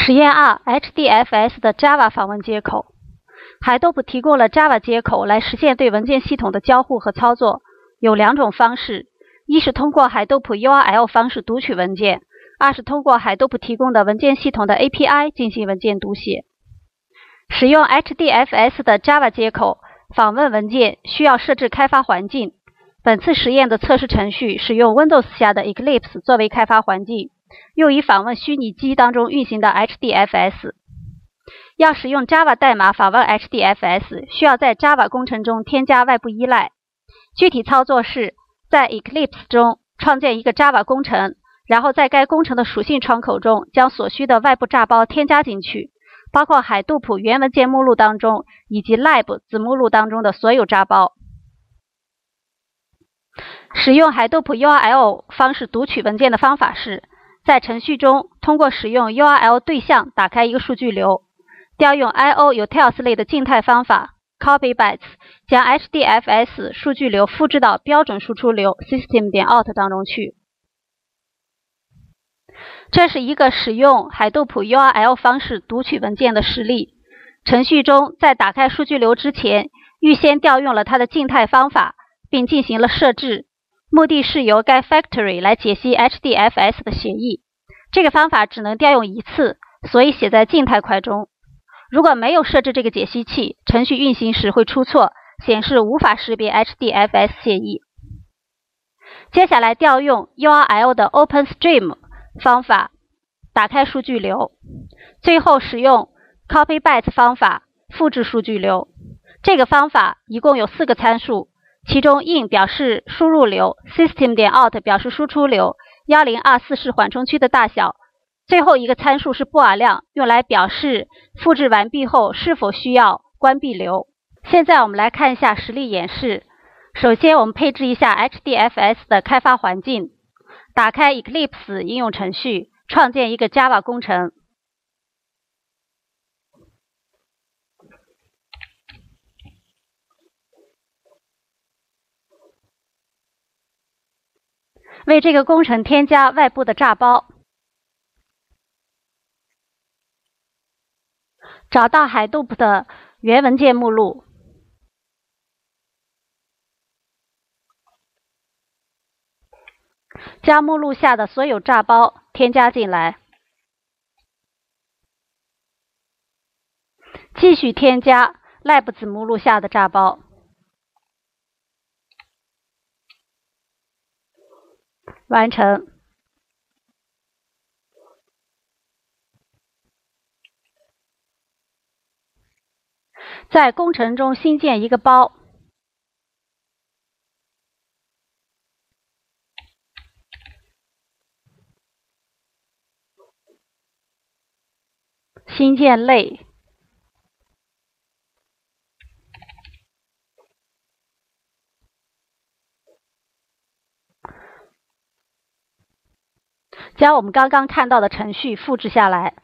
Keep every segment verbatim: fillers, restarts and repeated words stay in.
实验二 H D F S 的 Java 访问接口。海豆普提供了 Java 接口来实现对文件系统的交互和操作，有两种方式，一是通过海豆普 U R L 方式读取文件，二是通过海豆普提供的文件系统的 A P I 进行文件读写。使用 H D F S 的 Java 接口访问文件需要设置开发环境。本次实验的测试程序使用 Windows 下的 Eclipse 作为开发环境，用于访问虚拟机当中运行的 H D F S。要使用 Java 代码访问 H D F S， 需要在 Java 工程中添加外部依赖。具体操作是在 Eclipse 中创建一个 Java 工程，然后在该工程的属性窗口中将所需的外部炸包添加进去，包括海豆普原文件目录当中以及 lib 子目录当中的所有炸包。使用海豆普 U R L 方式读取文件的方法是，在程序中通过使用 U R L 对象打开一个数据流，调用 I O utils 类的静态方法 copy bytes 将 H D F S 数据流复制到标准输出流 system.out 当中去。这是一个使用海豆普 U R L 方式读取文件的实例。程序中在打开数据流之前，预先调用了它的静态方法，并进行了设置，目的是由该 factory 来解析 H D F S 的协议。这个方法只能调用一次，所以写在静态块中。如果没有设置这个解析器，程序运行时会出错，显示无法识别 H D F S 协议。接下来调用 U R L 的 OpenStream 方法打开数据流，最后使用 copy bytes 方法复制数据流。这个方法一共有四个参数，其中 in 表示输入流 system.out 表示输出流，一零二四是缓冲区的大小，最后一个参数是布尔量，用来表示复制完毕后是否需要关闭流。现在我们来看一下实例演示。首先我们配置一下 H D F S 的开发环境，打开 Eclipse 应用程序，创建一个 Java 工程。为这个工程添加外部的炸包，找到海豆普的原文件目录，将目录下的所有炸包添加进来，继续添加 lib 子目录下的炸包。完成。在工程中新建一个包，新建类，将我们刚刚看到的程序复制下来。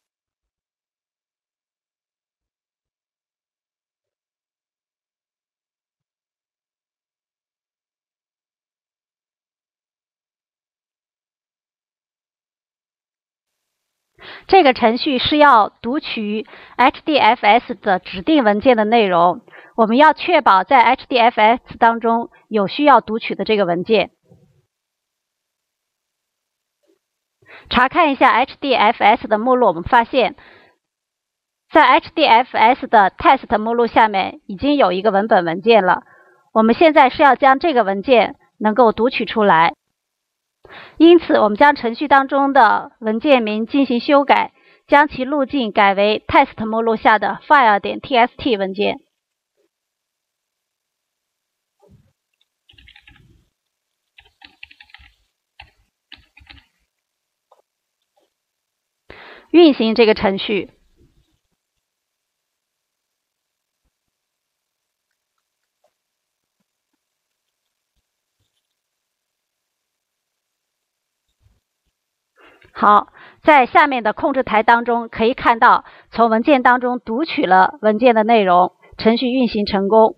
这个程序是要读取 H D F S 的指定文件的内容，我们要确保在 H D F S 当中有需要读取的这个文件。查看一下 H D F S 的目录，我们发现在 H D F S 的 test 目录下面已经有一个文本文件了，我们现在是要将这个文件能够读取出来。因此我们将程序当中的文件名进行修改，将其路径改为 test 目录下的 file.txt 文件。运行这个程序。好，在下面的控制台当中可以看到，从文件当中读取了文件的内容，程序运行成功。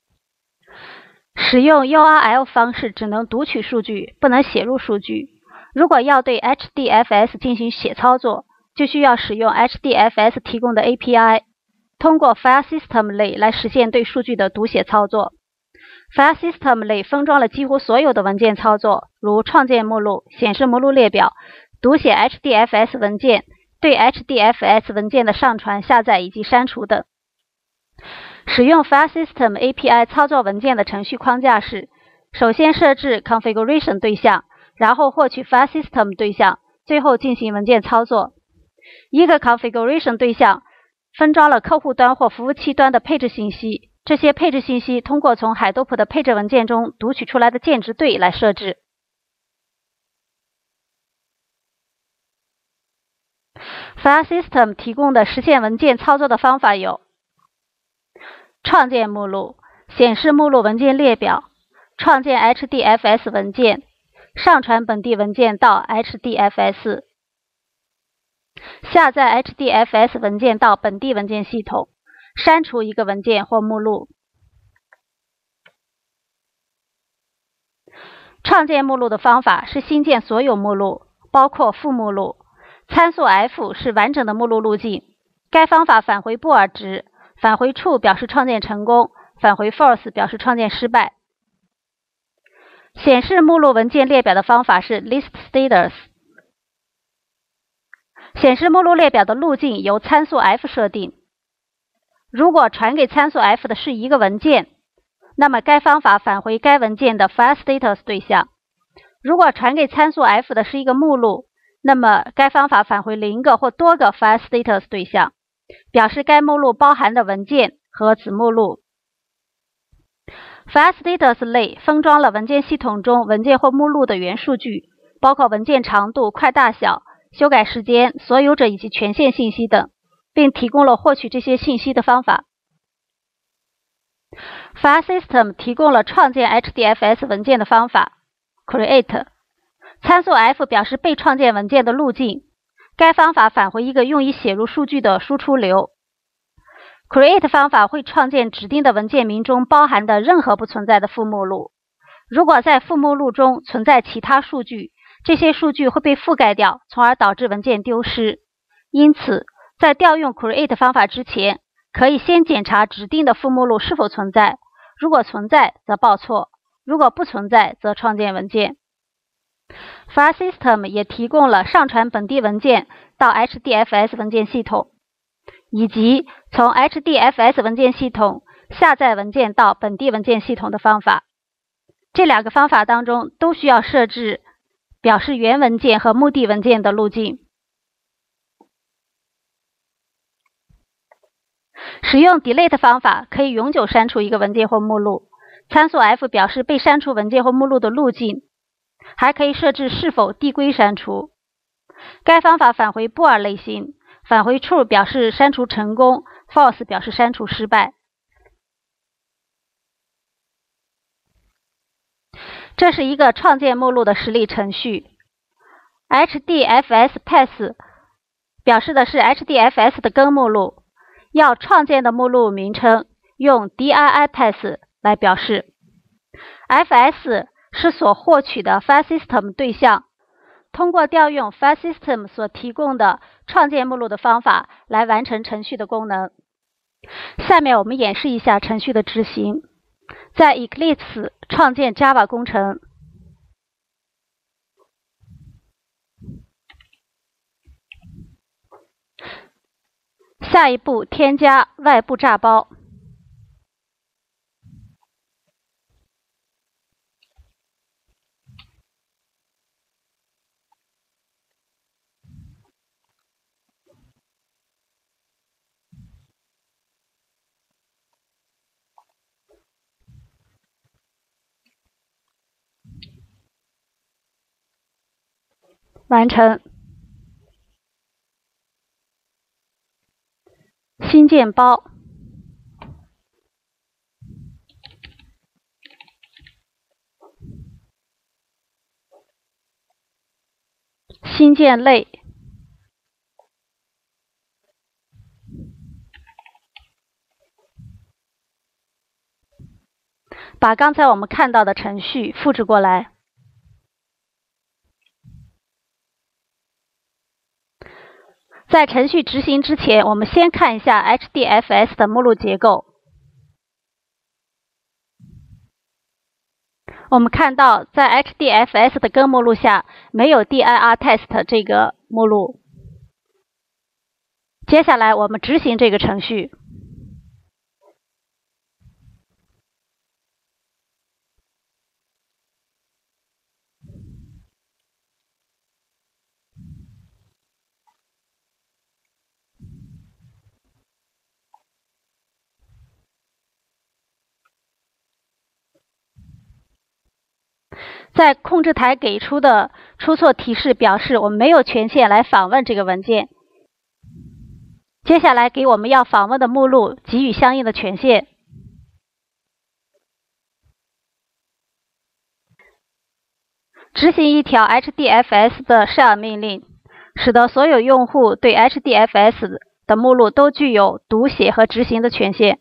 使用 U R L 方式只能读取数据，不能写入数据。 如果要对 H D F S 进行写操作，就需要使用 H D F S 提供的 A P I， 通过 File System 类来实现对数据的读写操作。File System 类封装了几乎所有的文件操作，如创建目录、显示目录列表、读写 H D F S 文件、对 H D F S 文件的上传、下载以及删除等。使用 File System A P I 操作文件的程序框架是：首先设置 Configuration 对象，然后获取 File System 对象，最后进行文件操作。一个 Configuration 对象分装了客户端或服务器端的配置信息，这些配置信息通过从海多普的配置文件中读取出来的键值对来设置。File System 提供的实现文件操作的方法有：创建目录、显示目录文件列表、创建 H D F S 文件、上传本地文件到 H D F S、下载 H D F S 文件到本地文件系统、删除一个文件或目录。创建目录的方法是新建所有目录，包括副目录。参数 F 是完整的目录路径，该方法返回布尔值，返回 true 表示创建成功，返回 false 表示创建失败。显示目录文件列表的方法是 list status。显示目录列表的路径由参数 F 设定。如果传给参数 F 的是一个文件，那么该方法返回该文件的 file status 对象。如果传给参数 F 的是一个目录，那么该方法返回零个或多个 file status 对象，表示该目录包含的文件和子目录。File status 类封装了文件系统中文件或目录的元数据，包括文件长度、块大小、修改时间、所有者以及权限信息等，并提供了获取这些信息的方法。File System 提供了创建 H D F S 文件的方法 Create。参数 F 表示被创建文件的路径，该方法返回一个用以写入数据的输出流。Create 方法会创建指定的文件名中包含的任何不存在的副目录。如果在副目录中存在其他数据，这些数据会被覆盖掉，从而导致文件丢失。因此，在调用 Create 方法之前，可以先检查指定的副目录是否存在，如果存在则报错，如果不存在则创建文件。File System 也提供了上传本地文件到 H D F S 文件系统，以及从 H D F S 文件系统下载文件到本地文件系统的方法。这两个方法当中都需要设置表示原文件和目的文件的路径。使用 Delete 方法可以永久删除一个文件或目录，参数 F 表示被删除文件或目录的路径，还可以设置是否递归删除。该方法返回布尔类型，返回 true 表示删除成功， false 表示删除失败。这是一个创建目录的实例程序。H D F S path 表示的是 H D F S 的根目录，要创建的目录名称用 dir path 来表示。F S 是所获取的 File System 对象，通过调用 File System 所提供的创建目录的方法来完成程序的功能。下面我们演示一下程序的执行。在 Eclipse 创建 Java 工程。下一步，添加外部炸包。完成。新建包。新建类。把刚才我们看到的程序复制过来。 在程序执行之前，我们先看一下 H D F S 的目录结构。我们看到，在 H D F S 的根目录下没有 D I R test 这个目录。接下来我们执行这个程序。在控制台给出的出错提示表示我们没有权限来访问这个文件。接下来给我们要访问的目录给予相应的权限。执行一条 H D F S 的 shell 命令，使得所有用户对 H D F S 的目录都具有读写和执行的权限。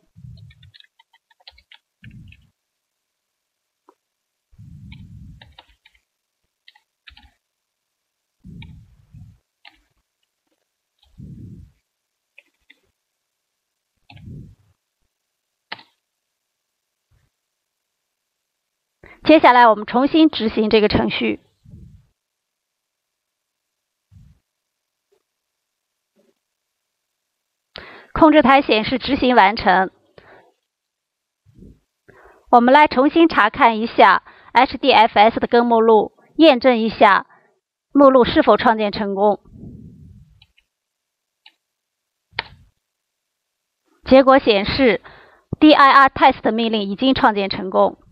接下来我们重新执行这个程序。控制台显示执行完成。我们来重新查看一下 H D F S 的根目录，验证一下目录是否创建成功。结果显示 D I R test 命令已经创建成功。